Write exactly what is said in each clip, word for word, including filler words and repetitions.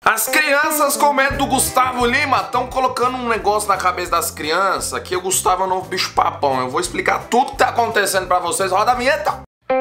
As crianças com medo do Gustavo Lima estão colocando um negócio na cabeça das crianças que o Gustavo é o novo bicho papão. Eu vou explicar tudo que tá acontecendo pra vocês. Roda a vinheta!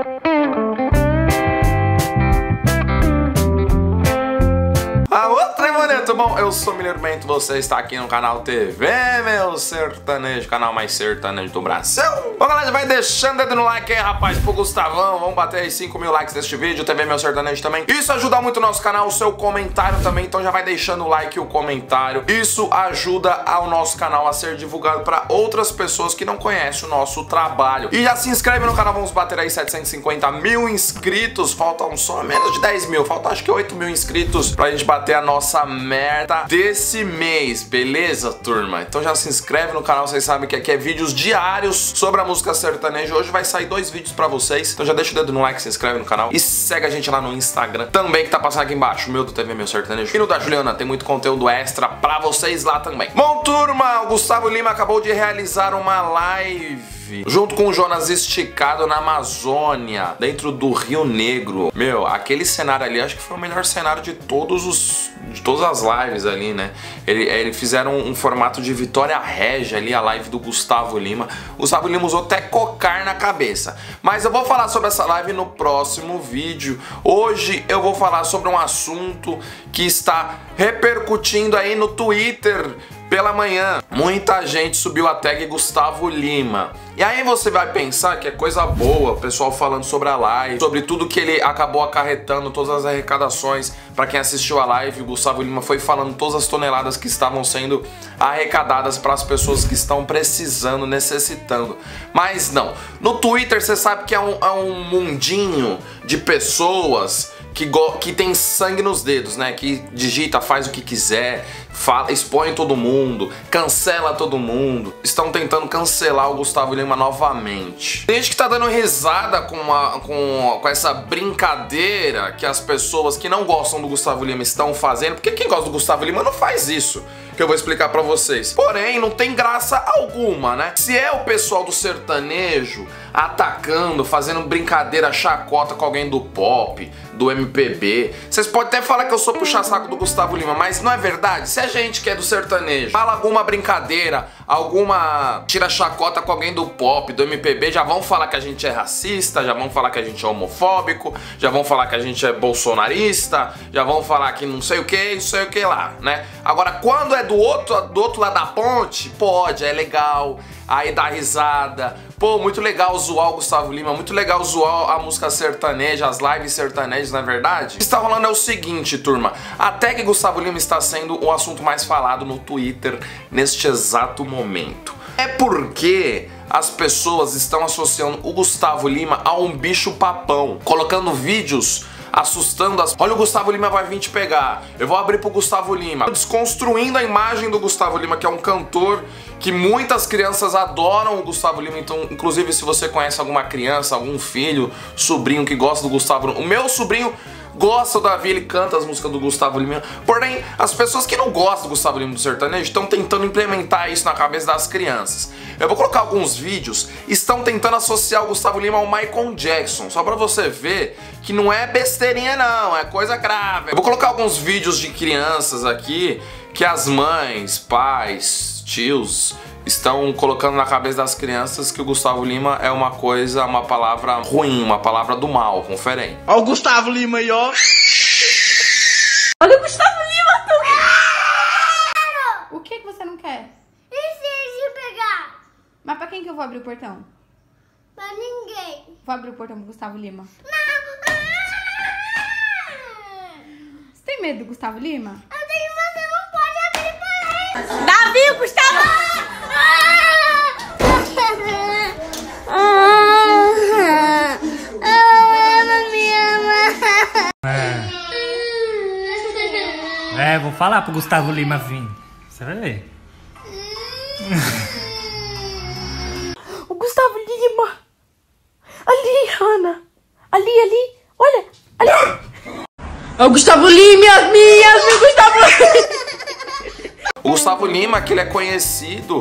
A outra, bonito, bom, eu sou o Mineiro Bento, você está aqui no canal T V, meu sertanejo, canal mais sertanejo do Brasil. Bom, galera, vai deixando o dedo no like aí, rapaz, pro Gustavão, vamos bater aí cinco mil likes neste vídeo, T V Meu Sertanejo também. Isso ajuda muito o nosso canal, o seu comentário também, então já vai deixando o like e o comentário. Isso ajuda ao nosso canal a ser divulgado para outras pessoas que não conhecem o nosso trabalho. E já se inscreve no canal, vamos bater aí setecentos e cinquenta mil inscritos, faltam só menos de dez mil, faltam acho que oito mil inscritos pra gente bater a nossa meta desse mês, beleza, turma? Então já se inscreve no canal, vocês sabem que aqui é vídeos diários sobre a música sertaneja. Hoje vai sair dois vídeos pra vocês, então já deixa o dedo no like, se inscreve no canal e segue a gente lá no Instagram também, que tá passando aqui embaixo, o meu do T V Meu Sertanejo e no da Juliana, tem muito conteúdo extra pra vocês lá também. Bom, turma, o Gustavo Lima acabou de realizar uma live junto com o Jonas Esticado na Amazônia, dentro do Rio Negro. Meu, aquele cenário ali, acho que foi o melhor cenário de todos os de todas as lives ali, né? Ele, eles fizeram um, um formato de Vitória Régia ali, a live do Gustavo Lima. O Gustavo Lima usou até cocar na cabeça. Mas eu vou falar sobre essa live no próximo vídeo. Hoje eu vou falar sobre um assunto que está repercutindo aí no Twitter pela manhã. Muita gente subiu a tag Gustavo Lima. E aí você vai pensar que é coisa boa, o pessoal falando sobre a live, sobre tudo que ele acabou acarretando, todas as arrecadações. Pra quem assistiu a live, o Gustavo Lima foi falando todas as toneladas que estavam sendo arrecadadas para as pessoas que estão precisando, necessitando. Mas não, no Twitter você sabe que é um, é um mundinho de pessoas que, que tem sangue nos dedos, né? Que digita, faz o que quiser, fala, expõe todo mundo, cancela todo mundo. Estão tentando cancelar o Gustavo Lima novamente. Tem gente que tá dando risada com, uma, com, com essa brincadeira que as pessoas que não gostam do Gustavo Lima estão fazendo, porque quem gosta do Gustavo Lima não faz isso, que eu vou explicar pra vocês. Porém, não tem graça alguma, né? Se é o pessoal do sertanejo atacando, fazendo brincadeira, chacota com alguém do pop, do M P B, vocês podem até falar que eu sou puxa-saco do Gustavo Lima, mas não é verdade. Se a gente que é do sertanejo fala alguma brincadeira, alguma tira chacota com alguém do pop, do M P B, já vão falar que a gente é racista, já vão falar que a gente é homofóbico, já vão falar que a gente é bolsonarista, já vão falar que não sei o que, não sei o que lá, né? Agora, quando é do outro, do outro lado da ponte, pode, é legal, aí dá risada. Pô, muito legal zoar o Gustavo Lima, muito legal zoar a música sertaneja, as lives sertanejas, na verdade. O que está rolando é o seguinte, turma. A tag Gustavo Lima está sendo o assunto mais falado no Twitter neste exato momento. É porque as pessoas estão associando o Gustavo Lima a um bicho papão, colocando vídeos assustando as... Olha, o Gustavo Lima vai vir te pegar, eu vou abrir pro Gustavo Lima. Desconstruindo a imagem do Gustavo Lima, que é um cantor que muitas crianças adoram o Gustavo Lima. Então, inclusive, se você conhece alguma criança, algum filho, sobrinho que gosta do Gustavo Lima... O meu sobrinho gosta, o Davi, ele canta as músicas do Gustavo Lima. Porém, as pessoas que não gostam do Gustavo Lima do sertanejo estão tentando implementar isso na cabeça das crianças. Eu vou colocar alguns vídeos, estão tentando associar o Gustavo Lima ao Michael Jackson, só pra você ver que não é besteirinha não, é coisa grave. Eu vou colocar alguns vídeos de crianças aqui que as mães, pais, tios estão colocando na cabeça das crianças que o Gustavo Lima é uma coisa, uma palavra ruim, uma palavra do mal. Confere aí. Olha o Gustavo Lima aí, ó. Olha o Gustavo Lima, tu... O que que você não quer? E se ele pegar? Mas pra quem que eu vou abrir o portão? Pra ninguém. Vou abrir o portão pro Gustavo Lima. Não. Você tem medo do Gustavo Lima? Eu tenho, você não pode abrir pra ele. Davi, o Gustavo... É, vou falar pro Gustavo Lima vir. Você vai ver. O Gustavo Lima. Ali, Ana. Ali, ali. Olha, ali. É o Gustavo Lima, minhas, o Gustavo Lima. O Gustavo Lima, que ele é conhecido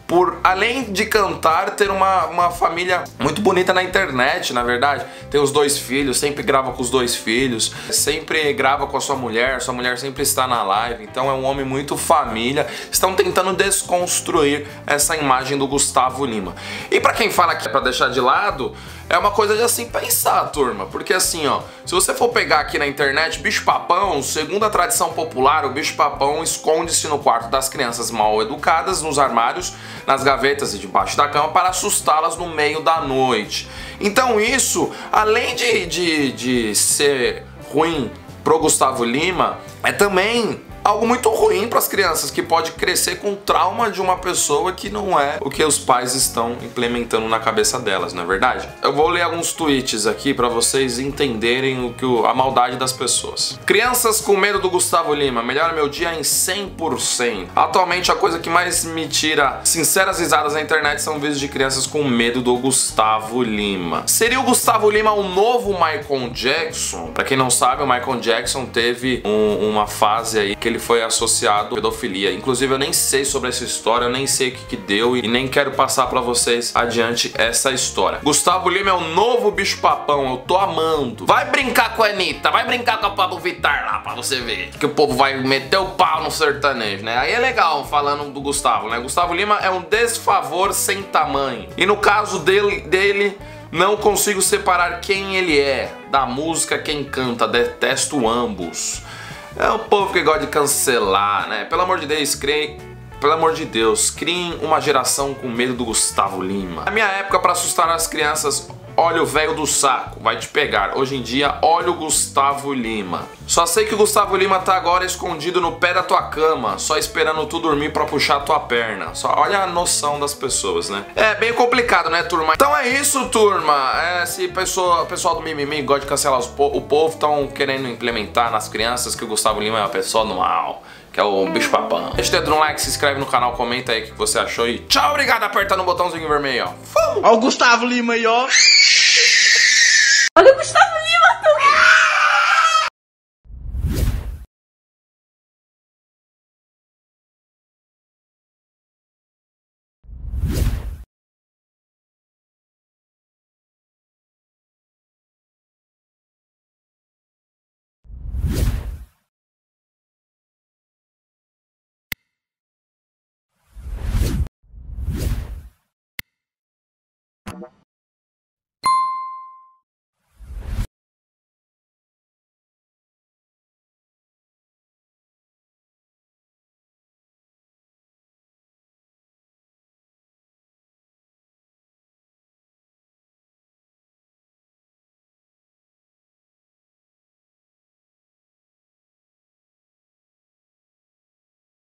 por, além de cantar, ter uma, uma família muito bonita na internet, na verdade. Tem os dois filhos, sempre grava com os dois filhos, sempre grava com a sua mulher, sua mulher sempre está na live, então é um homem muito família. Estão tentando desconstruir essa imagem do Gustavo Lima. E pra quem fala que é pra deixar de lado, é uma coisa de assim pensar, turma, porque assim, ó, se você for pegar aqui na internet, bicho-papão, segundo a tradição popular, o bicho-papão esconde-se no quarto das crianças mal educadas, nos armários, nas gavetas e debaixo da cama para assustá-las no meio da noite. Então isso, além de, de, de ser ruim pro Gustavo Lima, é também algo muito ruim para as crianças, que pode crescer com trauma de uma pessoa que não é o que os pais estão implementando na cabeça delas, não é verdade? Eu vou ler alguns tweets aqui para vocês entenderem o que o, a maldade das pessoas. Crianças com medo do Gustavo Lima, melhora meu dia em cem por cento. Atualmente a coisa que mais me tira sinceras risadas na internet são vídeos de crianças com medo do Gustavo Lima. Seria o Gustavo Lima o novo Michael Jackson? Para quem não sabe, o Michael Jackson teve um, uma fase aí que ele foi associado à pedofilia. Inclusive eu nem sei sobre essa história, eu nem sei o que que deu e nem quero passar pra vocês adiante essa história. Gustavo Lima é o novo bicho-papão, eu tô amando. Vai brincar com a Anitta, vai brincar com a Pablo Vittar lá pra você ver que o povo vai meter o pau no sertanejo, né? Aí é legal falando do Gustavo, né? Gustavo Lima é um desfavor sem tamanho. E no caso dele, dele não consigo separar quem ele é da música, quem canta, detesto ambos. É o povo que gosta de cancelar, né? Pelo amor de Deus, criem, pelo amor de Deus, criem uma geração com medo do Gustavo Lima. Na minha época, para assustar as crianças, olha o velho do saco, vai te pegar. Hoje em dia, olha o Gustavo Lima. Só sei que o Gustavo Lima tá agora escondido no pé da tua cama, só esperando tu dormir pra puxar a tua perna. Só olha a noção das pessoas, né? É bem complicado, né, turma? Então é isso, turma. É, se pessoa, o pessoal do mimimi gosta de cancelar os po o povo, estão querendo implementar nas crianças que o Gustavo Lima é uma pessoa no mal, que é o bicho-papão. Deixa o dedo no like, se inscreve no canal, comenta aí o que você achou e tchau, obrigado, aperta no botãozinho vermelho, ó. Olha o Gustavo Lima aí, ó. Olha o Gustavo